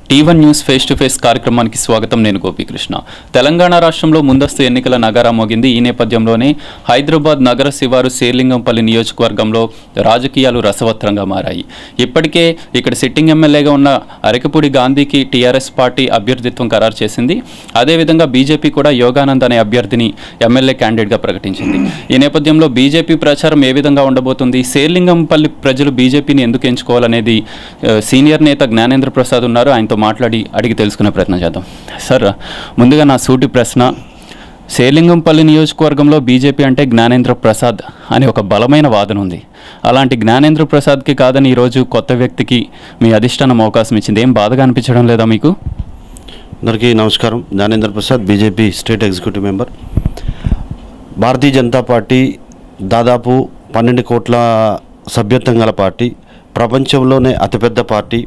టీవన్ news face to face కార్యక్రమానికి స్వాగతం. నేను గోపీకృష్ణ. తెలంగాణ రాష్ట్రంలో ముందస్తు ఎన్నికల నగారా మోగింది. ఈ నేపథ్యంలోనే హైదరాబాద్ నగర శివారు శేర్లింగంపల్లి నియోజకవర్గంలో రాజకీయాలు రసవత్రంగా మారాయి. ఇప్పటికే ఇక్కడ సిట్టింగ్ ఎమ్మెల్యేగా ఉన్న అరకపూడి గాంధీకి టీఆర్ఎస్ పార్టీ అభ్యర్థిత్వం ఖరారు చేసింది. అదేవిధంగా బీజేపీ కూడా యోగానంద్ అనే అభ్యర్థిని ఎమ్మెల్యే క్యాండిడేట్గా ప్రకటించింది. ఈ నేపథ్యంలో బీజేపీ ప్రచారం ఏ విధంగా ఉండబోతుంది, శేర్లింగంపల్లి ప్రజలు బీజేపీని ఎందుకు ఎంచుకోవాలనేది సీనియర్ నేత జ్ఞానేంద్ర ప్రసాద్ ఉన్నారు. ఆయనతో మాట్లాడి అడిగి తెలుసుకునే ప్రయత్నం చేద్దాం. సార్, ముందుగా నా సూటి ప్రశ్న, శేర్లింగంపల్లి నియోజకవర్గంలో బీజేపీ అంటే జ్ఞానేంద్ర ప్రసాద్ అని ఒక బలమైన వాదన ఉంది. అలాంటి జ్ఞానేంద్ర ప్రసాద్కి కాదని ఈరోజు కొత్త వ్యక్తికి మీ అధిష్టానం అవకాశం ఇచ్చింది. ఏం బాధగా అనిపించడం లేదా మీకు? అందరికీ నమస్కారం. Gnanendra Prasad, BJP state executive member. Bharatiya Janata party దాదాపు 12 కోట్ల సభ్యత్వం గల పార్టీ, ప్రపంచంలోనే అతిపెద్ద పార్టీ.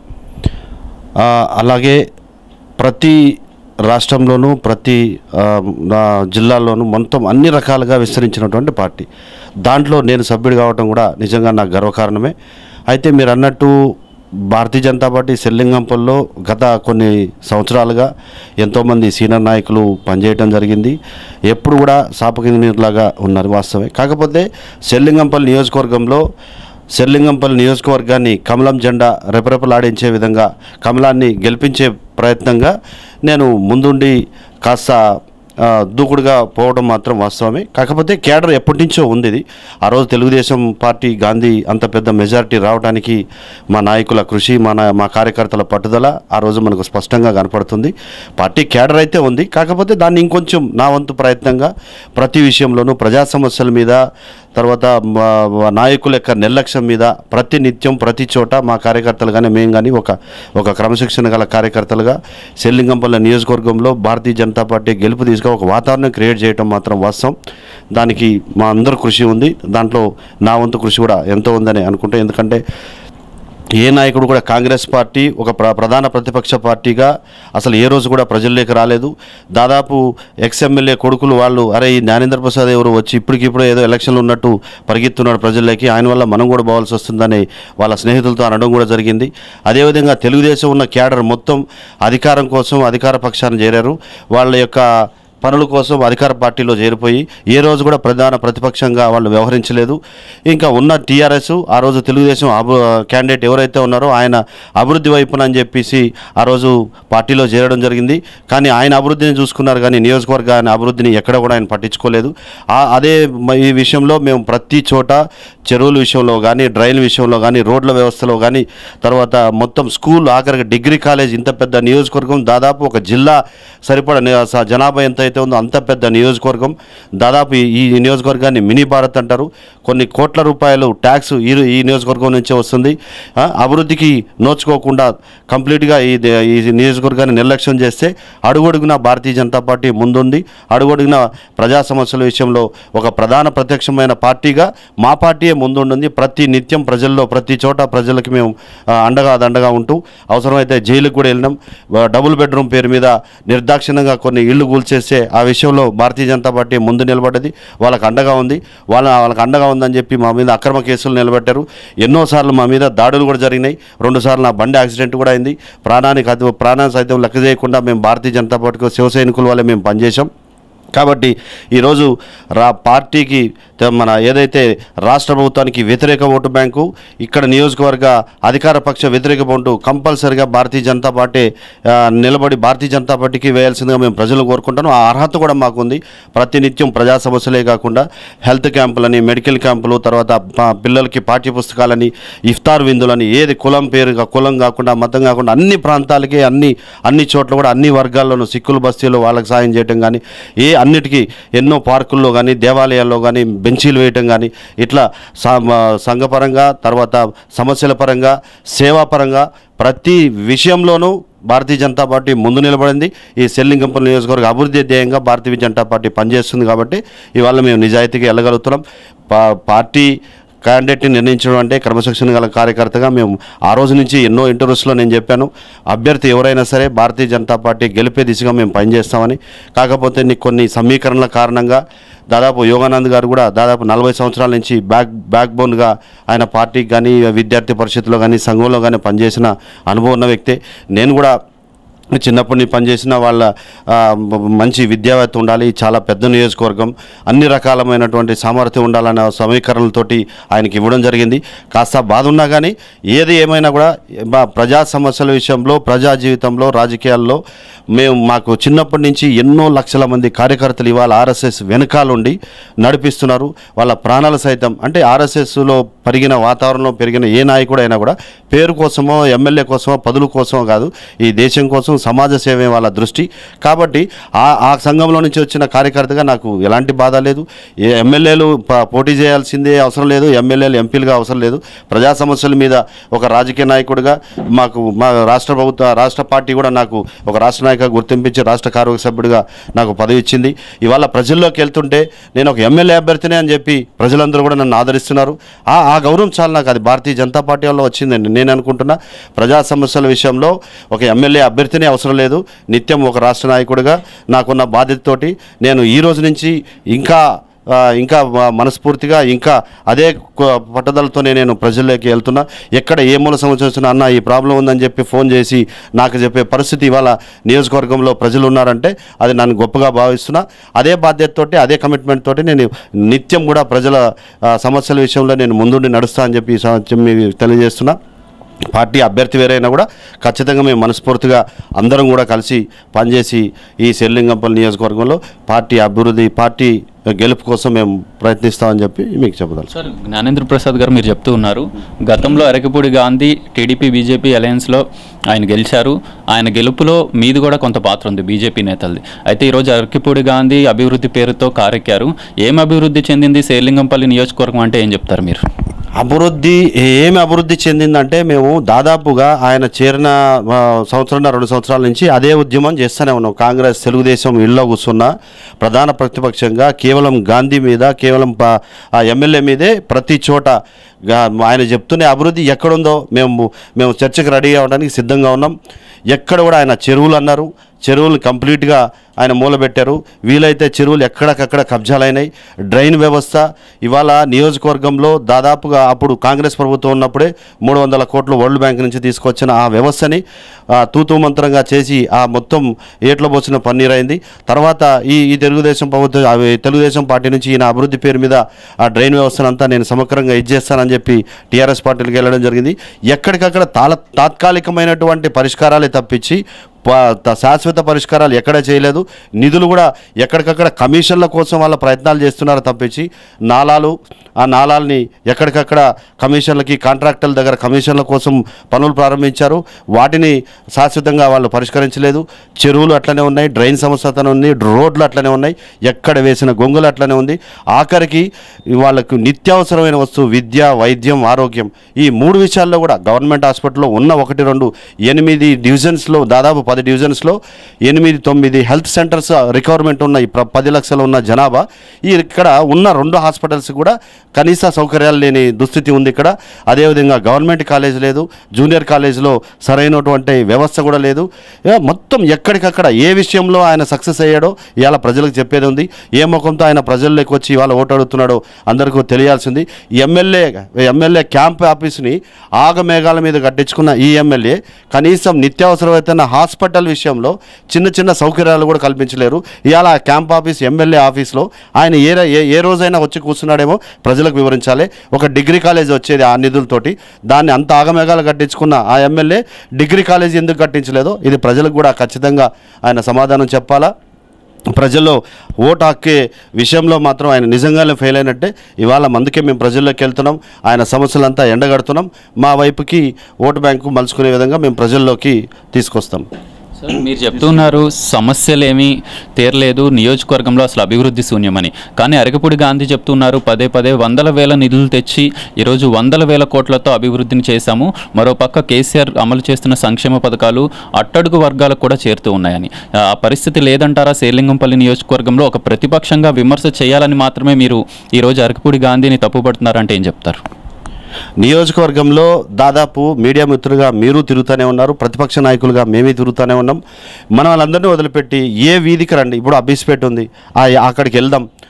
అలాగే ప్రతి రాష్ట్రంలోనూ ప్రతి జిల్లాల్లోనూ మొత్తం అన్ని రకాలుగా విస్తరించినటువంటి పార్టీ. దాంట్లో నేను సభ్యుడు కావడం కూడా నిజంగా నాకు గర్వకారణమే. అయితే మీరు అన్నట్టు భారతీయ జనతా పార్టీ శేర్లింగంపల్లిలో గత కొన్ని సంవత్సరాలుగా ఎంతోమంది సీనియర్ నాయకులు పనిచేయడం జరిగింది. ఎప్పుడు కూడా సాపకినీరులాగా ఉన్నారు, వాస్తవమే. కాకపోతే శేర్లింగంపల్లి నియోజకవర్గాన్ని కమలం జెండా రెపరెపలాడించే విధంగా, కమలాన్ని గెలిపించే ప్రయత్నంగా నేను ముందుండి కాస్త దూకుడుగా పోవడం మాత్రం వాస్తవమే. కాకపోతే కేడర్ ఎప్పటి నుంచో ఉంది ఇది. ఆ రోజు తెలుగుదేశం పార్టీ గాంధీ అంత పెద్ద మెజారిటీ రావడానికి మా నాయకుల కృషి, మా కార్యకర్తల పట్టుదల ఆ రోజు మనకు స్పష్టంగా కనపడుతుంది. పార్టీ కేడర్ అయితే ఉంది. కాకపోతే దాన్ని ఇంకొంచెం నా వంతు ప్రయత్నంగా ప్రతి విషయంలోనూ ప్రజా సమస్యల మీద, తర్వాత నాయకుల యొక్క నిర్లక్ష్యం మీద ప్రతి నిత్యం ప్రతి చోట మా కార్యకర్తలు కానీ మేము కానీ ఒక క్రమశిక్షణ గల కార్యకర్తలుగా శేర్లింగంపల్లి నియోజకవర్గంలో భారతీయ జనతా పార్టీ గెలుపు తీసుకు ఒక వాతావరణం క్రియేట్ చేయడం మాత్రం వాస్తవం. దానికి మా అందరూ కృషి ఉంది. దాంట్లో నా వంతు కృషి కూడా ఎంతో ఉందని అనుకుంటే, ఎందుకంటే ఏ నాయకుడు కూడా కాంగ్రెస్ పార్టీ ఒక ప్రధాన ప్రతిపక్ష పార్టీగా అసలు ఏ రోజు కూడా ప్రజల్లోకి రాలేదు. దాదాపు ఎమ్మెల్యే కొడుకులు వాళ్ళు, అరే ఈ జ్ఞానేంద్ర ప్రసాద్ ఎవరు వచ్చి ఇప్పటికిప్పుడు ఏదో ఎలక్షన్లు ఉన్నట్టు పరిగెత్తున్నాడు ప్రజల్లోకి, ఆయన వల్ల మనం కూడా పోవాల్సి వస్తుందని వాళ్ళ స్నేహితులతో అనడం కూడా జరిగింది. అదేవిధంగా తెలుగుదేశం ఉన్న క్యాడర్ మొత్తం అధికారం కోసం అధికార పక్షాన్ని చేరారు. వాళ్ళ యొక్క పనుల కోసం అధికార పార్టీలో చేరిపోయి ఏ రోజు కూడా ప్రధాన ప్రతిపక్షంగా వాళ్ళు వ్యవహరించలేదు. ఇంకా ఉన్న టీఆర్ఎస్ ఆ రోజు తెలుగుదేశం క్యాండిడేట్ ఎవరైతే ఉన్నారో ఆయన అభివృద్ధి వైపున అని చెప్పేసి ఆ రోజు పార్టీలో చేరడం జరిగింది. కానీ ఆయన అభివృద్ధిని చూసుకున్నారు, కానీ నియోజకవర్గాన్ని అభివృద్ధిని ఎక్కడ కూడా ఆయన పట్టించుకోలేదు. అదే ఈ విషయంలో మేము ప్రతి చోట చెరువుల విషయంలో కానీ, డ్రైన్ విషయంలో కానీ, రోడ్ల వ్యవస్థలో కానీ, తర్వాత మొత్తం స్కూల్, ఆఖరికి డిగ్రీ కాలేజ్, ఇంత పెద్ద నియోజకవర్గం, దాదాపు ఒక జిల్లా సరిపడా జనాభా ఎంత అయితే ఉందో అంత పెద్ద నియోజకవర్గం. దాదాపు ఈ నియోజకవర్గాన్ని మినీ భారత్ అంటారు. కొన్ని కోట్ల రూపాయలు ట్యాక్స్ ఈ నియోజకవర్గం నుంచే వస్తుంది. అభివృద్ధికి నోచుకోకుండా కంప్లీట్గా ఈ నియోజకవర్గాన్ని నిర్లక్ష్యం చేస్తే అడుగడుగున భారతీయ జనతా పార్టీ ముందుంది. అడుగడుగున ప్రజా సమస్యల విషయంలో ఒక ప్రధాన ప్రత్యక్షమైన పార్టీగా మా పార్టీయే ముందుంటుంది. ప్రతి నిత్యం ప్రజల్లో ప్రతి చోట ప్రజలకి మేము అండగా ఉంటూ అవసరమైతే జైలుకు కూడా వెళ్ళినాం. డబుల్ బెడ్రూమ్ పేరు మీద నిర్దాక్షిణ్యంగా కొన్ని ఇళ్లు కూల్చేస్తే ఆ విషయంలో భారతీయ జనతా పార్టీ ముందు నిలబడ్డది. వాళ్ళకి అండగా ఉంది. వాళ్ళకి అండగా ఉందని చెప్పి మా మీద అక్రమ కేసులు నిలబెట్టారు. ఎన్నోసార్లు మా మీద దాడులు కూడా జరిగినాయి. 2 సార్లు నా బండి యాక్సిడెంట్ కూడా అయింది. ప్రాణాన్ని సైతం లెక్క చేయకుండా మేము భారతీయ జనతా పార్టీకి శివ సైనికుల వల్ల మేము పనిచేసాం. కాబట్టి ఈరోజు పార్టీకి మన ఏదైతే రాష్ట్ర ప్రభుత్వానికి వ్యతిరేక ఓటు బ్యాంకు, ఇక్కడ నియోజకవర్గ అధికార పక్ష వ్యతిరేక ఓటు కంపల్సరిగా భారతీయ జనతా పార్టీ నిలబడి భారతీయ జనతా పార్టీకి వేయాల్సిందిగా మేము ప్రజలు కోరుకుంటాను. ఆ అర్హత కూడా మాకుంది. ప్రతినిత్యం ప్రజా సమస్యలే కాకుండా హెల్త్ క్యాంపులని, మెడికల్ క్యాంపులు, తర్వాత పిల్లలకి పాఠ్య పుస్తకాలని, ఇఫ్తార్ విందులని, ఏది కులం కాకుండా మతం కాకుండా అన్ని ప్రాంతాలకి అన్ని చోట్ల కూడా అన్ని వర్గాల్లోనూ సిక్కులు బస్తీలు వాళ్ళకి సాయం చేయడం కానీ, అన్నిటికీ ఎన్నో పార్కుల్లో కానీ, దేవాలయాల్లో కానీ బెంచీలు వేయటం కానీ, ఇట్లా సంఘపరంగా, తర్వాత సమస్యల పరంగా, సేవాపరంగా ప్రతి విషయంలోనూ భారతీయ జనతా పార్టీ ముందు నిలబడింది. ఈ శేర్లింగంపల్లి నియోజకవర్గ అభివృద్ధి ధ్యేయంగా భారతీయ జనతా పార్టీ పనిచేస్తుంది. కాబట్టి ఇవాళ మేము నిజాయితీగా వెళ్ళగలుగుతున్నాం. పార్టీ క్యాండిడేట్ని నిర్ణయించడం అంటే క్రమశిక్షణ గల కార్యకర్తగా మేము ఆ రోజు నుంచి ఎన్నో ఇంటర్వ్యూస్లో నేను చెప్పాను, అభ్యర్థి ఎవరైనా సరే భారతీయ జనతా పార్టీ గెలిపే దిశగా మేము పనిచేస్తామని. కాకపోతే కొన్ని సమీకరణల కారణంగా దాదాపు యోగానంద్ గారు కూడా దాదాపు 40 సంవత్సరాల నుంచి బ్యాక్ బోన్గా ఆయన పార్టీకి కానీ, విద్యార్థి పరిషత్లో కానీ, సంఘంలో కానీ పనిచేసిన అనుభవం ఉన్న వ్యక్తే. నేను కూడా చిన్నప్పటి నుంచి పనిచేసిన వాళ్ళ మంచి విద్యావేత్త ఉండాలి, చాలా పెద్ద నియోజకవర్గం, అన్ని రకాలమైనటువంటి సామర్థ్యం ఉండాలనే సమీకరణలతోటి ఆయనకి ఇవ్వడం జరిగింది. కాస్త బాధ ఉన్నా కానీ ఏది ఏమైనా కూడా ప్రజా సమస్యల విషయంలో, ప్రజా జీవితంలో, రాజకీయాల్లో మాకు చిన్నప్పటి నుంచి ఎన్నో లక్షల మంది కార్యకర్తలు ఇవాళ ఆర్ఎస్ఎస్ వెనకాలండి నడిపిస్తున్నారు. వాళ్ళ ప్రాణాలు సైతం, అంటే ఆర్ఎస్ఎస్లో పెరిగిన వాతావరణంలో పెరిగిన ఏ నాయకుడు అయినా కూడా పేరు కోసమో, ఎమ్మెల్యే కోసమో, పదుల కోసమో కాదు, ఈ దేశం కోసం, సమాజ సేవే వాళ్ళ దృష్టి. కాబట్టి ఆ సంఘంలో నుంచి వచ్చిన కార్యకర్తగా నాకు ఎలాంటి బాధ లేదు. ఎమ్మెల్యేలు పోటీ చేయాల్సిందే అవసరం లేదు, ఎమ్మెల్యేలు ఎంపీలుగా అవసరం లేదు. ప్రజా సమస్యల మీద ఒక రాజకీయ నాయకుడిగా మా రాష్ట్ర పార్టీ కూడా నాకు ఒక రాష్ట్ర నాయకుడిగా గుర్తింపించి రాష్ట్ర కార్యవర్గ సభ్యుడిగా నాకు పదవి ఇచ్చింది. ఇవాళ ప్రజల్లోకి వెళ్తుంటే నేను ఒక ఎమ్మెల్యే అభ్యర్థినే అని చెప్పి ప్రజలందరూ కూడా నన్ను ఆదరిస్తున్నారు. ఆ గౌరవం చాలా నాకు అది భారతీయ జనతా పార్టీ వల్ల వచ్చిందండి. నేను అనుకుంటున్నా ప్రజా సమస్యల విషయంలో ఒక ఎమ్మెల్యే అభ్యర్థినే అవసరం లేదు. నిత్యం ఒక రాష్ట్ర నాయకుడిగా నాకున్న బాధ్యతతోటి నేను ఈ రోజు నుంచి ఇంకా మనస్ఫూర్తిగా ఇంకా అదే పట్టుదలతోనే నేను ప్రజల్లోకి వెళ్తున్నా. ఎక్కడ ఏ మూల సమస్య వచ్చినా అన్న ఈ ప్రాబ్లం ఉందని చెప్పి ఫోన్ చేసి నాకు చెప్పే పరిస్థితి ఇవాళ నియోజకవర్గంలో ప్రజలు ఉన్నారంటే అది నన్ను గొప్పగా భావిస్తున్నా. అదే బాధ్యతతోటి, అదే కమిట్మెంట్ తోటి నేను నిత్యం కూడా ప్రజల సమస్యల విషయంలో నేను ముందుండి నడుస్తా అని చెప్పి తెలియజేస్తున్నా. పార్టీ అభ్యర్థి వేరైనా కూడా ఖచ్చితంగా మేము మనస్ఫూర్తిగా అందరం కూడా కలిసి పనిచేసి ఈ శేర్లింగంపల్లి నియోజకవర్గంలో పార్టీ అభివృద్ధి, పార్టీ గెలుపు కోసం మేము ప్రయత్నిస్తామని చెప్పి మీకు చెబుతాను. సార్, జ్ఞానేంద్ర ప్రసాద్ గారు మీరు చెప్తూ ఉన్నారు, గతంలో అరకపూడి గాంధీ టీడీపీ బీజేపీ అలయన్స్లో ఆయన గెలిచారు. ఆయన గెలుపులో మీది కూడా కొంత పాత్ర ఉంది, బీజేపీ నేతలది. అయితే ఈరోజు అరకపూడి గాంధీ అభివృద్ధి పేరుతో కారెక్కారు. ఏం అభివృద్ధి చెందింది శేర్లింగంపల్లి నియోజకవర్గం అంటే ఏం చెప్తారు మీరు? ఏమి అభివృద్ధి చెందిందంటే మేము దాదాపుగా ఆయన చేరిన సంవత్సరం 2 సంవత్సరాల నుంచి అదే ఉద్యమం చేస్తూనే ఉన్నాం. కాంగ్రెస్, తెలుగుదేశం ఇళ్ళలో కూర్చున్న ప్రధాన ప్రతిపక్షంగా కేవలం గాంధీ మీద, కేవలం ఆ ఎమ్మెల్యే మీదే ప్రతి చోట ఆయన చెప్తున్న అభివృద్ధి ఎక్కడుందో మేము చర్చకు రెడీ అవ్వడానికి సిద్ధంగా ఉన్నాం. ఎక్కడ కూడా ఆయన చెరువులు అన్నారు, చెరువులు కంప్లీట్గా ఆయన మూలబెట్టారు. వీలైతే చెరువులు ఎక్కడికక్కడ కబ్జాలైనాయి. డ్రైన్ వ్యవస్థ ఇవాళ నియోజకవర్గంలో దాదాపుగా అప్పుడు కాంగ్రెస్ ప్రభుత్వం ఉన్నప్పుడే 300 కోట్లు వరల్డ్ బ్యాంక్ నుంచి తీసుకొచ్చిన ఆ వ్యవస్థని తూతూ మంత్రంగా చేసి ఆ మొత్తం ఏట్లో పోసిన పన్నీరైంది. తర్వాత ఈ తెలుగుదేశం పార్టీ నుంచి ఈయన అభివృద్ధి పేరు మీద ఆ డ్రైన్ వ్యవస్థనంతా నేను సమగ్రంగా ఇచ్చేస్తానని చెప్పి టీఆర్ఎస్ పార్టీలకు వెళ్ళడం జరిగింది. ఎక్కడికక్కడ తాత్కాలికమైనటువంటి పరిష్కారాలే తప్పించి శాశ్వత పరిష్కారాలు ఎక్కడ చేయలేదు. నిధులు కూడా ఎక్కడికక్కడ కమిషన్ల కోసం వాళ్ళ ప్రయత్నాలు చేస్తున్నారు తప్పించి ఆ నాళాలని ఎక్కడికక్కడ కమిషన్లకి, కాంట్రాక్టర్ల దగ్గర కమిషన్ల కోసం పనులు ప్రారంభించారు. వాటిని శాశ్వతంగా వాళ్ళు పరిష్కరించలేదు. చెరువులు అట్లనే ఉన్నాయి, డ్రైన్ సమస్య అట్లనే ఉంది, రోడ్లు అట్లనే ఉన్నాయి, ఎక్కడ వేసిన గొంగులు అట్లనే ఉంది. ఆఖరికి వాళ్ళకు నిత్యావసరమైన వస్తువు విద్య, వైద్యం, ఆరోగ్యం, ఈ 3 విషయాల్లో కూడా గవర్నమెంట్ హాస్పిటల్లో ఉన్న 1, 2, 8 డివిజన్స్లో దాదాపు 10 డివిజన్స్లో 8, 9 హెల్త్ సెంటర్స్ రిక్వైర్మెంట్ ఉన్న 10 లక్షలు ఉన్న జనాభా ఇక్కడ ఉన్న 2 హాస్పిటల్స్ కూడా కనీస సౌకర్యాలు లేని దుస్థితి ఉంది ఇక్కడ. అదేవిధంగా గవర్నమెంట్ కాలేజ్ లేదు, జూనియర్ కాలేజ్లో సరైనటువంటి వ్యవస్థ కూడా లేదు. మొత్తం ఎక్కడికక్కడ ఏ విషయంలో ఆయన సక్సెస్ అయ్యాడో ఇవాళ ప్రజలకు చెప్పేది ఉంది. ఏ ముఖంతో ఆయన ప్రజల్లోకి వచ్చి ఇవాళ ఓటు అడుగుతున్నాడో అందరికీ తెలియాల్సింది. ఎమ్మెల్యే క్యాంప్ ఆఫీస్ని ఆగమేఘాల మీద కట్టించుకున్న ఈ ఎమ్మెల్యే కనీసం నిత్యావసరమైన హాస్పిటల్ విషయంలో చిన్న సౌకర్యాలు కూడా కల్పించలేరు. ఇవాళ క్యాంప్ ఆఫీస్, ఎమ్మెల్యే ఆఫీస్లో ఆయన ఏ రోజైనా వచ్చి కూర్చున్నాడేమో ప్రజలకు వివరించాలి. ఒక డిగ్రీ కాలేజ్ వచ్చేది ఆ నిధులతోటి, దాన్ని అంత ఆగమేఘాలు కట్టించుకున్న ఆ ఎమ్మెల్యే డిగ్రీ కాలేజ్ ఎందుకు కట్టించలేదో ఇది ప్రజలకు కూడా ఖచ్చితంగా ఆయన సమాధానం చెప్పాలా. ప్రజల్లో ఓటు హక్కే విషయంలో మాత్రం ఆయన నిజంగానే ఫెయిల్ అయినట్టే. ఇవాళ అందుకే మేము ప్రజల్లోకి వెళ్తున్నాం, ఆయన సమస్యలంతా ఎండగడుతున్నాం. మా వైపుకి ఓటు బ్యాంకు మలుచుకునే విధంగా మేము ప్రజల్లోకి తీసుకొస్తాం. సార్, మీరు చెప్తున్నారు సమస్యలేమీ తీరలేదు, నియోజకవర్గంలో అసలు అభివృద్ధి శూన్యమని. కానీ అరకపూడి గాంధీ చెప్తున్నారు పదే 100,000 నిధులు తెచ్చి ఈరోజు 100,000 కోట్లతో అభివృద్ధిని చేశాము. మరోపక్క కేసీఆర్ అమలు చేస్తున్న సంక్షేమ పథకాలు అట్టడుగు వర్గాలకు కూడా చేరుతూ ఉన్నాయని. ఆ పరిస్థితి లేదంటారా? శేర్లింగంపల్లి నియోజకవర్గంలో ఒక ప్రతిపక్షంగా విమర్శ చేయాలని మాత్రమే మీరు ఈరోజు అరకపూడి గాంధీని తప్పుపడుతున్నారంటే ఏం చెప్తారు? నియోజకవర్గంలో దాదాపు మీడియా మిత్రులుగా మీరు తిరుగుతూనే ఉన్నారు, ప్రతిపక్ష నాయకులుగా మేమే తిరుగుతూనే ఉన్నాం. మనం వాళ్ళందరినీ వదిలిపెట్టి ఏ వీధికి రండి, ఇప్పుడు అబ్బీస్పేట ఉంది, అక్కడికి వెళ్దాం.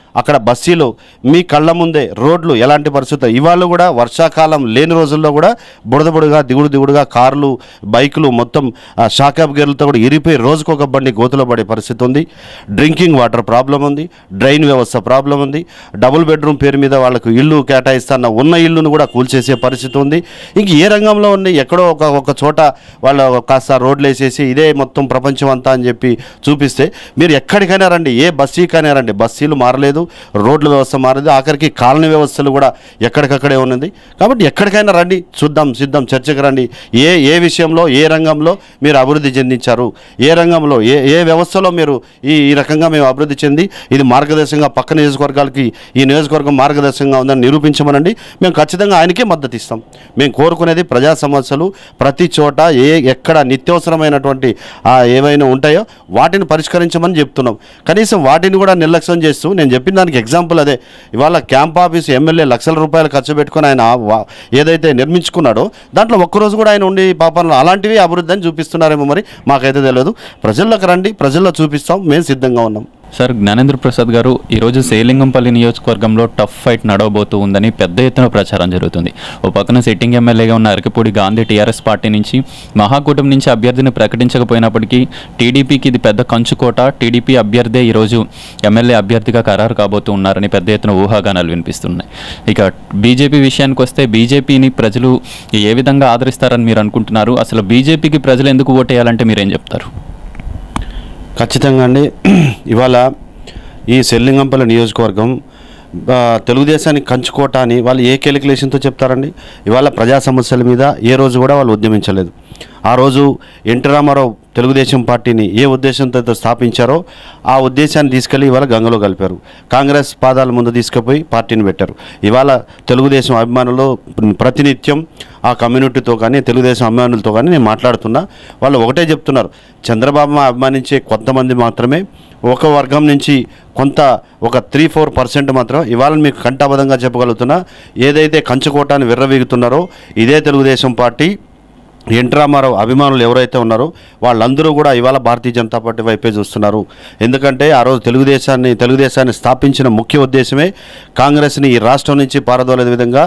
అక్కడ బస్సీలు మీ కళ్ళ ముందే రోడ్లు ఎలాంటి పరిస్థితులు ఇవాళ కూడా వర్షాకాలం లేని రోజుల్లో కూడా బుడదబుడుగా దిగుడుగా కార్లు బైకులు మొత్తం షాకాబ్ గేర్లతో కూడా ఇరిపోయి రోజుకొక బండి గోతులో పడే పరిస్థితి ఉంది. డ్రింకింగ్ వాటర్ ప్రాబ్లం ఉంది, డ్రైన్ వ్యవస్థ ప్రాబ్లం ఉంది, డబుల్ బెడ్రూమ్ పేరు మీద వాళ్ళకు ఇల్లు కేటాయిస్తున్న ఉన్న ఇల్లును కూడా కూల్చేసే పరిస్థితి ఉంది. ఇంక ఏ రంగంలో ఉంది ఎక్కడో ఒక చోట వాళ్ళు కాస్త రోడ్లు వేసేసి ఇదే మొత్తం ప్రపంచం అంతా అని చెప్పి చూపిస్తే మీరు ఎక్కడికైనా రండి, ఏ బస్సీకైనా రండి, బస్సీలు మారలేదు, రోడ్ల వ్యవస్థ మారలేదు, ఆఖరికి కాలనీ వ్యవస్థలు కూడా ఎక్కడికక్కడే ఉన్నది. కాబట్టి ఎక్కడికైనా రండి, చూద్దాం, సిద్ధం, చర్చకు రండి. ఏ విషయంలో ఏ రంగంలో మీరు అభివృద్ధి చెందించారు, ఏ రంగంలో ఏ వ్యవస్థలో మీరు ఈ రకంగా మేము అభివృద్ధి చెంది ఇది మార్గదర్శకంగా పక్క నియోజకవర్గాలకి ఈ నియోజకవర్గం మార్గదర్శకంగా ఉందని నిరూపించమనండి. మేము ఖచ్చితంగా ఆయనకే మద్దతు ఇస్తాం. మేము కోరుకునేది ప్రజా సమస్యలు ప్రతి చోట ఎక్కడ నిత్యవసరమైనటువంటి ఏవైనా ఉంటాయో వాటిని పరిష్కరించమని చెప్తున్నాం. కనీసం వాటిని కూడా నిర్లక్ష్యం చేస్తూ నేను చెప్పిన దానికి ఎగ్జాంపుల్ అదే. ఇవాళ క్యాంప్ ఆఫీస్ ఎమ్మెల్యే లక్షల రూపాయలు ఖర్చు పెట్టుకుని ఆయన ఏదైతే నిర్మించుకున్నాడో దాంట్లో ఒక్కరోజు కూడా ఆయన ఉండి పాపంలో అలాంటివి అభివృద్ధి అని చూపిస్తున్నారేమో, మరి మాకైతే తెలియదు. ప్రజల్లోకి రండి, ప్రజల్లో చూపిస్తాం, మేము సిద్ధంగా ఉన్నాం. సార్, జ్ఞానేంద్ర ప్రసాద్ గారు, ఈరోజు సేలింగంపల్లి నియోజకవర్గంలో టఫ్ ఫైట్ నడవబోతూ ఉందని పెద్ద ఎత్తున ప్రచారం జరుగుతుంది. ఓ పక్కన సిట్టింగ్ ఎమ్మెల్యేగా ఉన్న అరకపూడి గాంధీ టీఆర్ఎస్ పార్టీ నుంచి మహాకూటమి నుంచి అభ్యర్థిని ప్రకటించకపోయినప్పటికీ టీడీపీకి ఇది పెద్ద కంచుకోట, టీడీపీ అభ్యర్థే ఈరోజు ఎమ్మెల్యే అభ్యర్థిగా ఖరారు కాబోతూ ఉన్నారని పెద్ద ఎత్తున ఊహాగానాలు వినిపిస్తున్నాయి. ఇక బీజేపీ విషయానికి వస్తే బీజేపీని ప్రజలు ఏ విధంగా ఆదరిస్తారని మీరు అనుకుంటున్నారు? అసలు బీజేపీకి ప్రజలు ఎందుకు ఓటేయాలంటే మీరేం చెప్తారు? ఖచ్చితంగా అండి, ఇవాళ ఈ సెల్లింగంపల్లి నియోజకవర్గం తెలుగుదేశానికి కంచుకోట అని వాళ్ళు ఏ క్యాలిక్యులేషన్తో చెప్తారండి? ఇవాళ ప్రజా సమస్యల మీద ఏ రోజు కూడా వాళ్ళు ఉద్యమించలేదు. ఆ రోజు ఎన్టీ రామారావు తెలుగుదేశం పార్టీని ఏ ఉద్దేశంతో స్థాపించారో ఆ ఉద్దేశాన్ని తీసుకెళ్ళి ఇవాళ గంగలో కలిపారు. కాంగ్రెస్ పాదాల ముందు తీసుకుపోయి పార్టీని పెట్టారు. ఇవాళ తెలుగుదేశం అభిమానులు ప్రతినిత్యం ఆ కమ్యూనిటీతో కానీ తెలుగుదేశం అభిమానులతో కానీ నేను మాట్లాడుతున్నా, వాళ్ళు ఒకటే చెప్తున్నారు, చంద్రబాబు అభిమానించే కొంతమంది మాత్రమే ఒక వర్గం నుంచి ఒక 3-4% మాత్రం ఇవాళ మీకు కంఠాబద్ధంగా చెప్పగలుగుతున్నా, ఏదైతే కంచుకోటాన్ని విర్రవీగుతున్నారో ఇదే తెలుగుదేశం పార్టీ ఎన్టీ రామారావు అభిమానులు ఎవరైతే ఉన్నారో వాళ్ళందరూ కూడా ఇవాళ భారతీయ జనతా పార్టీ వైపే చూస్తున్నారు. ఎందుకంటే ఆ రోజు తెలుగుదేశాన్ని స్థాపించిన ముఖ్య ఉద్దేశమే కాంగ్రెస్ని ఈ రాష్ట్రం నుంచి పారదోలే విధంగా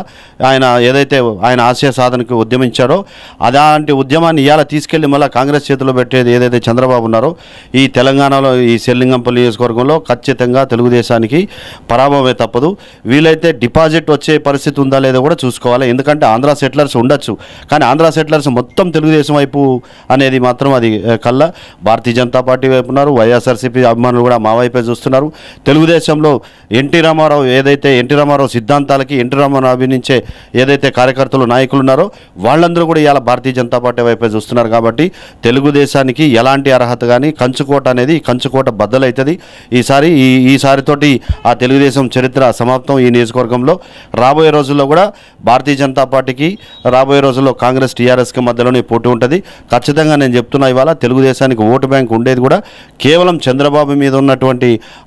ఆయన ఆశయ సాధనకు ఉద్యమించారో అలాంటి ఉద్యమాన్ని ఇవాళ తీసుకెళ్లి మళ్ళీ కాంగ్రెస్ చేతిలో పెట్టేది ఏదైతే చంద్రబాబు ఉన్నారో ఈ తెలంగాణలో ఈ సెల్లింగంపల్లి నియోజకవర్గంలో ఖచ్చితంగా తెలుగుదేశానికి పరాభవమే తప్పదు. వీలైతే డిపాజిట్ వచ్చే పరిస్థితి ఉందా లేదో కూడా చూసుకోవాలి. ఎందుకంటే ఆంధ్ర సెటిలర్స్ ఉండొచ్చు, కానీ ఆంధ్ర సెటిలర్స్ మొత్తం తెలుగుదేశం వైపు అనేది మాత్రం అది కల్లా భారతీయ జనతా పార్టీ వైపు ఉన్నారు. వైఎస్ఆర్సీపీ అభిమానులు కూడా మా వైపే చూస్తున్నారు. తెలుగుదేశంలో ఎన్టీ రామారావు సిద్ధాంతాలకి ఎన్టీ రామారావు అభినంచే ఏదైతే కార్యకర్తలు నాయకులు ఉన్నారో వాళ్ళందరూ కూడా ఇవాళ భారతీయ జనతా పార్టీ వైపే చూస్తున్నారు. కాబట్టి తెలుగుదేశానికి ఎలాంటి అర్హత కానీ కంచుకోట అనేది కంచుకోట బద్దలవుతుంది. ఈసారితోటి ఆ తెలుగుదేశం చరిత్ర సమాప్తం. ఈ నియోజకవర్గంలో రాబోయే రోజుల్లో కూడా భారతీయ జనతా పార్టీకి రాబోయే రోజుల్లో కాంగ్రెస్ టీఆర్ఎస్కి మధ్యలోనే పోటీ ఉంటుంది. ఖచ్చితంగా నేను చెప్తున్నా, ఇవాళ తెలుగుదేశానికి ఓటు బ్యాంక్ ఉండేది కూడా కేవలం చంద్రబాబు మీద ఉన్నటువంటి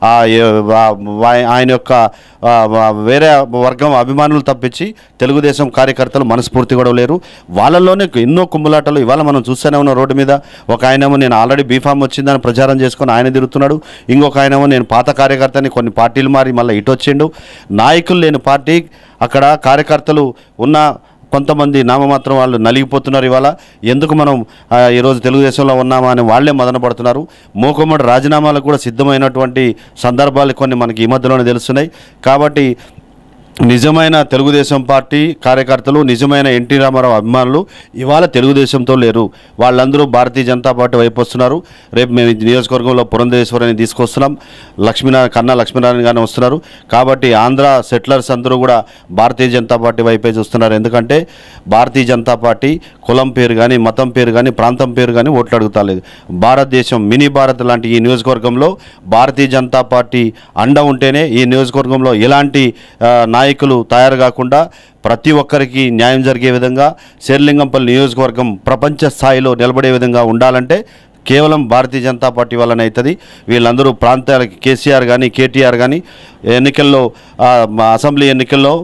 ఆయన యొక్క వేరే వర్గం అభిమానులు తప్పించి తెలుగుదేశం కార్యకర్తలు మనస్ఫూర్తి కూడా లేరు. వాళ్ళల్లోనే ఎన్నో కుమ్ములాటలు ఇవాళ మనం చూస్తూనే ఉన్నాం. రోడ్డు మీద ఒక ఆయనేమో నేను ఆల్రెడీ బీఫామ్ వచ్చిందని ప్రచారం చేసుకొని ఆయన తిరుగుతున్నాడు, ఇంకొక ఆయనేమో నేను పాత కార్యకర్తని కొన్ని పార్టీలు మారి మళ్ళీ ఇటు వచ్చిండు. నాయకులు లేని పార్టీ, అక్కడ కార్యకర్తలు ఉన్న కొంతమంది నామమాత్రం వాళ్ళు నలిగిపోతున్నారు. ఇవాళ ఎందుకు మనం ఈరోజు తెలుగుదేశంలో ఉన్నామా అని వాళ్ళే మదన పడుతున్నారు. మూకుమ్మడి రాజీనామాలకు కూడా సిద్ధమైనటువంటి సందర్భాలు కొన్ని మనకి ఈ మధ్యలోనే తెలుస్తున్నాయి. కాబట్టి నిజమైన తెలుగుదేశం పార్టీ కార్యకర్తలు, నిజమైన ఎన్టీ రామారావు అభిమానులు ఇవాళ తెలుగుదేశంతో లేరు. వాళ్ళందరూ భారతీయ జనతా పార్టీ వైపు వస్తున్నారు. రేపు మేము నియోజకవర్గంలో పురంధేశ్వరిని తీసుకొస్తున్నాం, కన్నా లక్ష్మీనారాయణ గారిని వస్తున్నారు. కాబట్టి ఆంధ్ర సెటిలర్స్ అందరూ కూడా భారతీయ జనతా పార్టీ వైపే చూస్తున్నారు. ఎందుకంటే భారతీయ జనతా పార్టీ కులం పేరు కానీ, మతం పేరు కానీ, ప్రాంతం పేరు కానీ ఓట్లు అడుగుతాలేదు. భారతదేశం మినీ భారత్ లాంటి ఈ నియోజకవర్గంలో భారతీయ జనతా పార్టీ అండ ఉంటేనే ఈ నియోజకవర్గంలో ఎలాంటి నాయకులు తయారు కాకుండా ప్రతి ఒక్కరికి న్యాయం జరిగే విధంగా శేర్లింగంపల్లి నియోజకవర్గం ప్రపంచ స్థాయిలో నిలబడే విధంగా ఉండాలంటే కేవలం భారతీయ జనతా పార్టీ వల్లనే అవుతుంది. వీళ్ళందరూ ప్రాంతాలకి కేసీఆర్ కానీ కేటీఆర్ కానీ అసెంబ్లీ ఎన్నికల్లో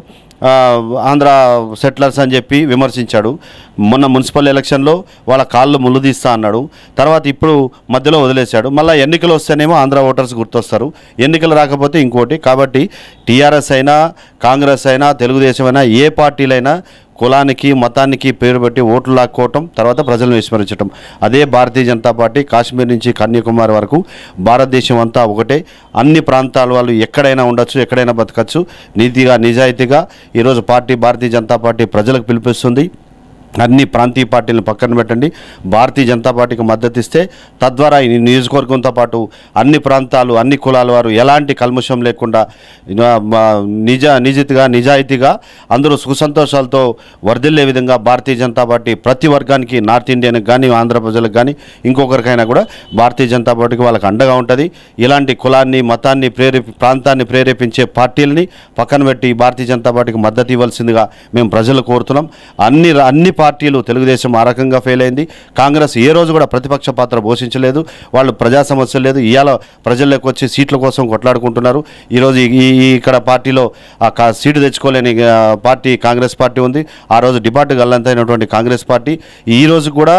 ఆంధ్ర సెటిలర్స్ అని చెప్పి విమర్శించాడు. మొన్న మున్సిపల్ ఎలక్షన్లో వాళ్ళ కాళ్ళు ముళ్ళు తీస్తా అన్నాడు. తర్వాత ఇప్పుడు మధ్యలో వదిలేశాడు. మళ్ళీ ఎన్నికలు వస్తేనేమో ఆంధ్ర ఓటర్స్ గుర్తొస్తారు, ఎన్నికలు రాకపోతే ఇంకోటి. కాబట్టి టీఆర్ఎస్ అయినా కాంగ్రెస్ అయినా తెలుగుదేశం అయినా ఏ పార్టీలైనా కులానికి మతానికి పేరు పెట్టి ఓట్లు లాక్కోవటం, తర్వాత ప్రజలను విస్మరించడం. అదే భారతీయ జనతా పార్టీ. కాశ్మీర్ నుంచి కన్యాకుమారి వరకు భారతదేశం అంతా ఒకటే. అన్ని ప్రాంతాల వాళ్ళు ఎక్కడైనా ఉండొచ్చు, ఎక్కడైనా బతకచ్చు. నీతిగా నిజాయితీగా ఈరోజు భారతీయ జనతా పార్టీ ప్రజలకు పిలిపిస్తుంది. అన్ని ప్రాంతీయ పార్టీలను పక్కన పెట్టండి, భారతీయ జనతా పార్టీకి మద్దతు ఇస్తే తద్వారా ఈ నియోజకవర్గంతో పాటు అన్ని ప్రాంతాలు అన్ని కులాల వారు ఎలాంటి కల్ముషం లేకుండా నిజాయితీగా అందరూ సుఖసంతోషాలతో వర్ధిల్లే విధంగా భారతీయ జనతా పార్టీ ప్రతి వర్గానికి, నార్త్ ఇండియన్కి కానీ ఆంధ్ర ప్రజలకు కానీ ఇంకొకరికైనా కూడా భారతీయ జనతా పార్టీకి వాళ్ళకి అండగా ఉంటుంది. ఇలాంటి కులాన్ని మతాన్ని ప్రాంతాన్ని ప్రేరేపించే పార్టీలని పక్కన పెట్టి భారతీయ జనతా పార్టీకి మద్దతు ఇవ్వాల్సిందిగా మేము ప్రజలు కోరుతున్నాం. అన్ని పార్టీలు, తెలుగుదేశం ఆ రకంగా ఫెయిల్ అయింది. కాంగ్రెస్ ఏ రోజు కూడా ప్రతిపక్ష పాత్ర పోషించలేదు. వాళ్ళు ప్రజా సమస్యలు లేదు, ఇవాళ ప్రజల్లోకి వచ్చి సీట్ల కోసం కొట్లాడుకుంటున్నారు. ఈరోజు ఇక్కడ పార్టీలో సీటు తెచ్చుకోలేని పార్టీ కాంగ్రెస్ పార్టీ ఉంది. ఆ రోజు డిపార్ట్ గల్లంతైనటువంటి కాంగ్రెస్ పార్టీ ఈరోజు కూడా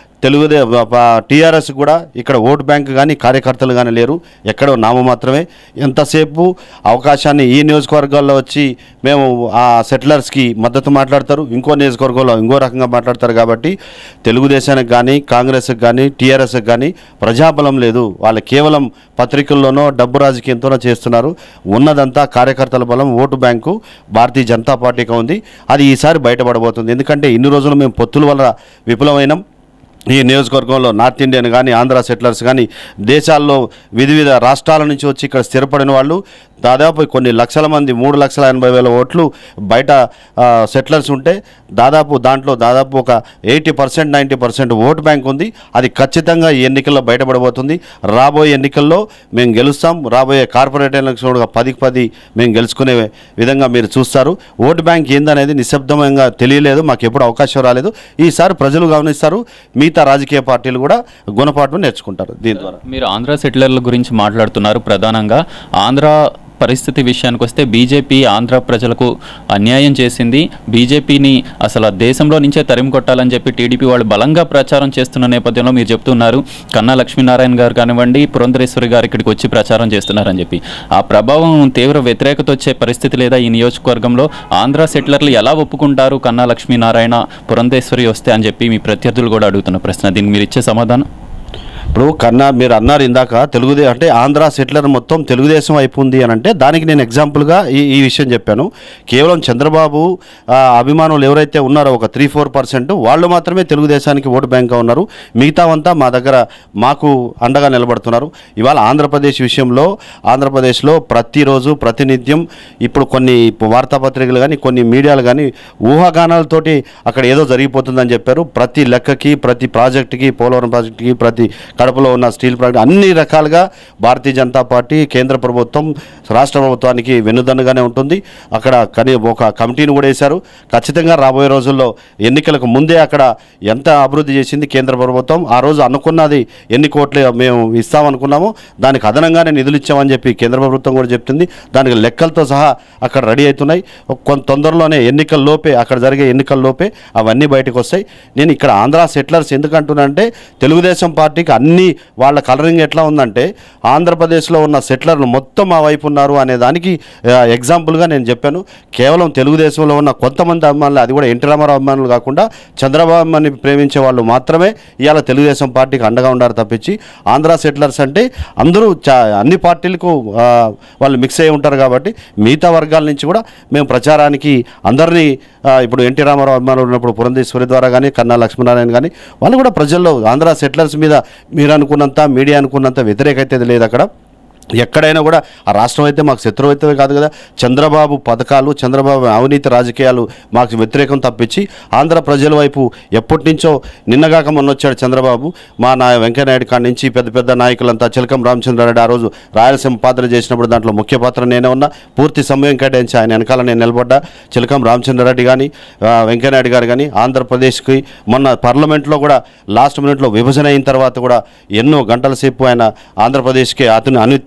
టీఆర్ఎస్ కూడా ఇక్కడ ఓటు బ్యాంక్ కానీ కార్యకర్తలు కానీ లేరు, ఎక్కడో నామమాత్రమే. ఎంతసేపు అవకాశాన్ని ఈ నియోజకవర్గాల్లో వచ్చి మేము ఆ సెటిలర్స్కి మద్దతు మాట్లాడతారు, ఇంకో నియోజకవర్గంలో ఇంకో రకంగా మాట్లాడతారు. కాబట్టి తెలుగుదేశానికి కానీ కాంగ్రెస్కి కానీ టీఆర్ఎస్కి కానీ ప్రజాబలం లేదు. వాళ్ళు కేవలం పత్రికల్లోనో డబ్బు రాజకీయంతోనో చేస్తున్నారు. ఉన్నదంతా కార్యకర్తల బలం, ఓటు బ్యాంకు భారతీయ జనతా పార్టీగా ఉంది. అది ఈసారి బయటపడబోతుంది. ఎందుకంటే ఇన్ని రోజులు మేము పొత్తుల వల్ల విఫలమైనాం. ఈ నియోజకవర్గంలో నార్త్ ఇండియన్ కానీ ఆంధ్ర సెటిలర్స్ కానీ దేశాల్లో వివిధ రాష్ట్రాల నుంచి వచ్చి ఇక్కడ స్థిరపడిన వాళ్ళు దాదాపు కొన్ని లక్షల మంది, 3,80,000 ఓట్లు బయట సెటిలర్స్ ఉంటే దాంట్లో ఒక 80% 90% ఓటు బ్యాంక్ ఉంది. అది ఖచ్చితంగా ఈ ఎన్నికల్లో బయటపడబోతుంది. రాబోయే ఎన్నికల్లో మేము గెలుస్తాం. రాబోయే కార్పొరేట్ ఎలక్షన్గా 10కి 10 మేము గెలుచుకునే విధంగా మీరు చూస్తారు. ఓటు బ్యాంక్ ఏందనేది నిశ్శబ్దంగా తెలియలేదు, మాకు ఎప్పుడు అవకాశం రాలేదు. ఈసారి ప్రజలు గమనిస్తారు, మిగతా రాజకీయ పార్టీలు కూడా గుణపాఠం నేర్చుకుంటారు. దీని ద్వారా మీరు ఆంధ్ర సెటిలర్ల గురించి మాట్లాడుతున్నారు. ప్రధానంగా ఆంధ్ర పరిస్థితి విషయానికి వస్తే బీజేపీ ఆంధ్ర ప్రజలకు అన్యాయం చేసింది. బీజేపీని అసలు దేశంలో నుంచే తరిమి కొట్టాలని చెప్పి టీడీపీ వాళ్ళు బలంగా ప్రచారం చేస్తున్న నేపథ్యంలో మీరు చెప్తున్నారు కన్నా లక్ష్మీనారాయణ గారు కానివ్వండి, పురంధరేశ్వరి గారు ఇక్కడికి వచ్చి ప్రచారం చేస్తున్నారని చెప్పి. ఆ ప్రభావం తీవ్ర వ్యతిరేకత వచ్చే పరిస్థితి లేదా ఈ నియోజకవర్గంలో? ఆంధ్ర సెటిలర్లు ఎలా ఒప్పుకుంటారు కన్నా లక్ష్మీనారాయణ, పురంధేశ్వరి వస్తే అని చెప్పి మీ ప్రత్యర్థులు కూడా అడుగుతున్న ప్రశ్న. దీనికి మీరు ఇచ్చే సమాధానం? ఇప్పుడు మీరు అన్నారు ఇందాక అంటే ఆంధ్ర సెటిలర్ మొత్తం తెలుగుదేశం వైపు ఉంది అని అంటే దానికి నేను ఎగ్జాంపుల్గా ఈ విషయం చెప్పాను. కేవలం చంద్రబాబు అభిమానులు ఎవరైతే ఉన్నారో ఒక 3-4% వాళ్ళు మాత్రమే తెలుగుదేశానికి ఓటు బ్యాంక్గా ఉన్నారు. మిగతావంతా మాకు అండగా నిలబడుతున్నారు. ఇవాళ ఆంధ్రప్రదేశ్ విషయంలో ఆంధ్రప్రదేశ్లో ప్రతిరోజు ప్రతినిత్యం ఇప్పుడు కొన్ని వార్తాపత్రికలు కానీ కొన్ని మీడియాలు కానీ ఊహాగానాలతోటి అక్కడ ఏదో జరిగిపోతుందని చెప్పారు. ప్రతి లెక్కకి, ప్రతి ప్రాజెక్టుకి, పోలవరం ప్రాజెక్టుకి, ప్రతి కడపలో ఉన్న స్టీల్ ప్రాజెక్ట్ అన్ని రకాలుగా భారతీయ జనతా పార్టీ కేంద్ర ప్రభుత్వం రాష్ట్ర ప్రభుత్వానికి వెన్నుదన్నుగానే ఉంటుంది. అక్కడ ఒక కమిటీని కూడా వేశారు. ఖచ్చితంగా రాబోయే రోజుల్లో ఎన్నికలకు ముందే అక్కడ ఎంత అభివృద్ధి చేసింది కేంద్ర ప్రభుత్వం. ఆ రోజు అనుకున్నది ఎన్ని కోట్లు మేము ఇస్తామనుకున్నామో దానికి అదనంగానే నిధులు ఇచ్చామని చెప్పి కేంద్ర ప్రభుత్వం కూడా చెప్తుంది. దానికి లెక్కలతో సహా అక్కడ రెడీ అవుతున్నాయి. కొంత తొందరలోనే అక్కడ జరిగే ఎన్నికల్లోపే అవన్నీ బయటకు వస్తాయి. నేను ఇక్కడ ఆంధ్ర సెటిలర్స్ ఎందుకంటున్నానంటే తెలుగుదేశం పార్టీకి అన్ని వాళ్ళ కలరింగ్ ఎట్లా ఉందంటే ఆంధ్రప్రదేశ్లో ఉన్న సెటిలర్లు మొత్తం ఆ వైపు ఉన్నారు అనే దానికి ఎగ్జాంపుల్గా నేను చెప్పాను. కేవలం తెలుగుదేశంలో ఉన్న కొంతమంది అభిమానులు, అది కూడా ఎన్టీ రామారావు అభిమానులు కాకుండా చంద్రబాబుని ప్రేమించే వాళ్ళు మాత్రమే ఇవాళ తెలుగుదేశం పార్టీకి అండగా ఉండారు తప్పించి ఆంధ్ర సెటిలర్స్ అంటే అందరూ అన్ని పార్టీలకు వాళ్ళు మిక్స్ అయి ఉంటారు. కాబట్టి మిగతా వర్గాల నుంచి కూడా మేము ప్రచారానికి అందరినీ ఇప్పుడు ఎన్టీ రామారావు అభిమానులు ఉన్నప్పుడు పురంధేశ్వరి ద్వారా కానీ కన్నా లక్ష్మీనారాయణ కానీ వాళ్ళు కూడా ప్రజల్లో ఆంధ్ర సెటిలర్స్ మీద మీరు అనుకున్నంత మీడియా అనుకున్నంత వ్యతిరేకత లేదు. అక్కడ ఎక్కడైనా కూడా ఆ రాష్ట్రం అయితే మాకు శత్రువు అయితే కాదు కదా. చంద్రబాబు పథకాలు, చంద్రబాబు అవినీతి రాజకీయాలు మాకు వ్యతిరేకం తప్పించి ఆంధ్ర ప్రజల వైపు ఎప్పటి నుంచో నిన్నగాక మొన్న వచ్చాడు చంద్రబాబు. మా వెంకయ్యనాయుడు కాడి నుంచి పెద్ద పెద్ద నాయకులంతా, చిలకం రామచంద్రారెడ్డి ఆ రోజు రాయలసీమ పాత్ర చేసినప్పుడు దాంట్లో ముఖ్య పాత్ర నేనే ఉన్నా. పూర్తి సమయం కేటాయించి ఆయన వెనకాల నేను నిలబడ్డా. చిలకం రామచంద్రారెడ్డి కానీ వెంకయ్యనాయుడు గారు కానీ ఆంధ్రప్రదేశ్కి మొన్న పార్లమెంట్లో కూడా లాస్ట్ మినిట్లో విభజన అయిన తర్వాత కూడా ఎన్నో గంటల సేపు ఆయన ఆంధ్రప్రదేశ్కి అనిత్యం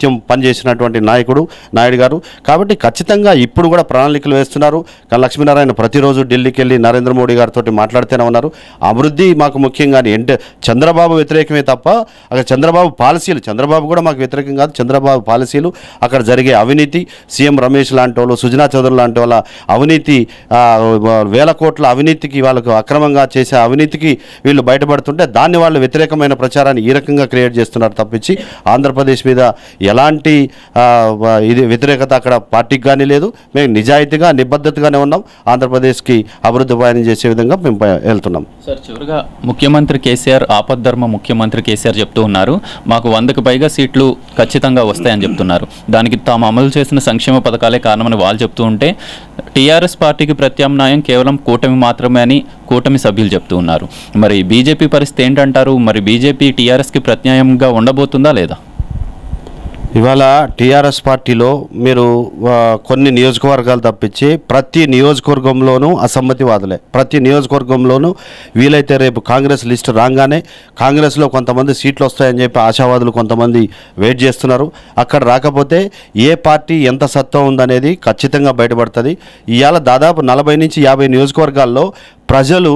నిత్యం పనిచేసినటువంటి నాయుడు గారు. కాబట్టి ఖచ్చితంగా ఇప్పుడు కూడా ప్రణాళికలు వేస్తున్నారు. కానీ లక్ష్మీనారాయణ ప్రతిరోజు ఢిల్లీకి వెళ్ళి నరేంద్ర మోడీ గారితో మాట్లాడుతూనే ఉన్నారు. అభివృద్ధి మాకు ముఖ్యంగానే చంద్రబాబు వ్యతిరేకమే తప్ప అక్కడ చంద్రబాబు కూడా మాకు వ్యతిరేకం కాదు. చంద్రబాబు పాలసీలు, అక్కడ జరిగే అవినీతి, సీఎం రమేష్ లాంటి వాళ్ళు, సుజనా చౌదరి లాంటి వాళ్ళ అవినీతి, వేల కోట్ల అవినీతికి, వాళ్ళకు అక్రమంగా చేసే అవినీతికి వీళ్ళు బయటపడుతుంటే దాన్ని వాళ్ళు వ్యతిరేకమైన ప్రచారాన్ని ఈ రకంగా క్రియేట్ చేస్తున్నారు తప్పించి ఆంధ్రప్రదేశ్ మీద ఎలాంటి ఇది వ్యతిరేకత అక్కడ పార్టీకి కానీ లేదు. మేము నిజాయితీగా నిబద్ధతగానే ఉన్నాం. ఆంధ్రప్రదేశ్కి అభివృద్ధి ప్రయాణం చేసే విధంగా మేము వెళ్తున్నాం. సార్, చివరిగా ముఖ్యమంత్రి కేసీఆర్, ఆపద్ధర్మ ముఖ్యమంత్రి కేసీఆర్ చెప్తూ ఉన్నారు, మాకు 100కు పైగా సీట్లు ఖచ్చితంగా వస్తాయని చెప్తున్నారు. దానికి తాము అమలు చేసిన సంక్షేమ పథకాలే కారణమని వాళ్ళు చెప్తూ ఉంటే టీఆర్ఎస్ పార్టీకి ప్రత్యామ్నాయం కేవలం కూటమి మాత్రమే అని కూటమి సభ్యులు చెప్తూ ఉన్నారు. మరి బీజేపీ పరిస్థితి ఏంటంటారు? మరి బీజేపీ టీఆర్ఎస్కి ప్రత్యామ్నాయంగా ఉండబోతుందా లేదా? ఇవాళ టీఆర్ఎస్ పార్టీలో మీరు కొన్ని నియోజకవర్గాలు తప్పించి ప్రతి నియోజకవర్గంలోనూ అసమ్మతివాదులే. ప్రతి నియోజకవర్గంలోనూ వీలైతే రేపు కాంగ్రెస్ లిస్టు రాగానే కాంగ్రెస్లో కొంతమంది సీట్లు వస్తాయని చెప్పి ఆశావాదులు కొంతమంది వెయిట్ చేస్తున్నారు. అక్కడ రాకపోతే ఏ పార్టీ ఎంత సత్వం ఉందనేది ఖచ్చితంగా బయటపడుతుంది. ఇవాళ దాదాపు 40 నుంచి 50 నియోజకవర్గాల్లో ప్రజలు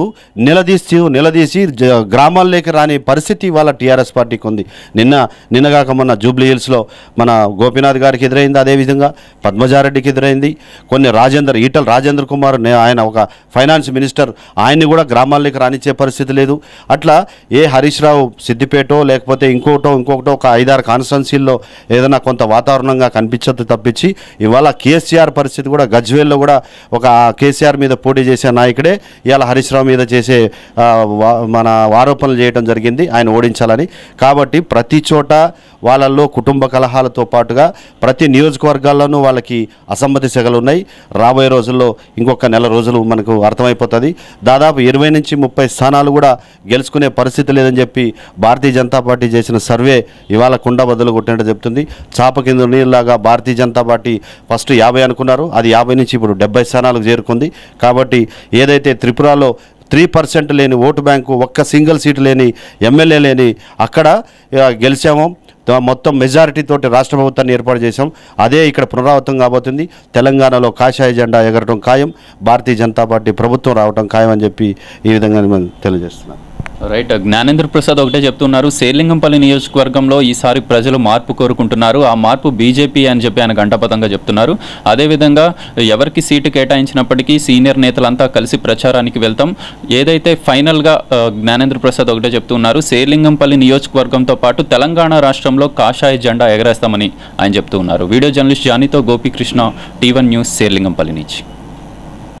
నిలదీసి గ్రామాల్లోకి రాని పరిస్థితి ఇవాళ టీఆర్ఎస్ పార్టీకి ఉంది. నిన్నగాక మొన్న జూబ్లీ హిల్స్లో మన గోపీనాథ్ గారికి ఎదురైంది, అదేవిధంగా పద్మజారెడ్డికి ఎదురైంది. కొన్ని ఈటల రాజేంద్ర కుమార్, ఆయన ఒక ఫైనాన్స్ మినిస్టర్, ఆయన్ని కూడా గ్రామాల్లోకి రానిచ్చే పరిస్థితి లేదు. అట్లా హరీష్ రావు సిద్దిపేటో లేకపోతే ఇంకొకటో ఒక 5-6 కాన్స్టిట్యున్సీల్లో ఏదైనా కొంత వాతావరణంగా కనిపించదు తప్పించి ఇవాళ కేసీఆర్ పరిస్థితి కూడా గజ్వేల్లో కూడా ఒక కేసీఆర్ మీద పోటీ చేసే నాయకుడే ఇవాళ హరీష్ రావు మీద చేసే మన ఆరోపణలు చేయడం జరిగింది ఆయన ఓడించాలని. కాబట్టి ప్రతి చోట వాళ్ళల్లో కుటుంబ కలహాలతో పాటుగా ప్రతి నియోజకవర్గాల్లోనూ వాళ్ళకి అసమ్మతి సెగలు ఉన్నాయి. రాబోయే రోజుల్లో ఇంకొక నెల రోజులు మనకు అర్థమైపోతుంది. దాదాపు 20 నుంచి 30 స్థానాలు కూడా గెలుచుకునే పరిస్థితి లేదని చెప్పి భారతీయ జనతా పార్టీ చేసిన సర్వే ఇవాళ కుండ బదులు కొట్టినట్టు చెప్తుంది. చాప కింద నీళ్ళలాగా భారతీయ జనతా పార్టీ ఫస్ట్ 50 అనుకున్నారు, అది 50 నుంచి ఇప్పుడు 70 స్థానాలకు చేరుకుంది. కాబట్టి ఏదైతే త్రిపురలో 3% లేని ఓటు బ్యాంకు, ఒక్క సింగిల్ సీటు లేని ఎమ్మెల్యే లేని అక్కడ గెలిచాము. మొత్తం మెజారిటీ తోటి రాష్ట్ర ప్రభుత్వాన్ని ఏర్పాటు చేశాం. అదే ఇక్కడ పునరావృతం కాబోతుంది. తెలంగాణలో కాషాయ జెండా ఎగరటం ఖాయం, భారతీయ జనతా పార్టీ ప్రభుత్వం రావటం ఖాయం అని చెప్పి ఈ విధంగా మనం తెలియజేస్తున్నాం. రైట్. జ్ఞానేంద్ర ప్రసాద్ ఒకటే చెప్తున్నారు, శేర్లింగంపల్లి నియోజకవర్గంలో ఈసారి ప్రజలు మార్పు కోరుకుంటున్నారు, ఆ మార్పు బీజేపీ అని చెప్పి ఆయన గంటపదంగా చెప్తున్నారు. అదేవిధంగా ఎవరికి సీటు కేటాయించినప్పటికీ సీనియర్ నేతలంతా కలిసి ప్రచారానికి వెళ్తాం. ఏదైతే ఫైనల్గా జ్ఞానేంద్ర ప్రసాద్ ఒకటే చెప్తున్నారు, శేర్లింగంపల్లి నియోజకవర్గంతో పాటు తెలంగాణ రాష్ట్రంలో కాషాయ జెండా ఎగరేస్తామని ఆయన చెప్తూ ఉన్నారు. వీడియో జర్నలిస్ట్ జానీతో గోపీకృష్ణ, T1 న్యూస్, శేర్లింగంపల్లి నుంచి.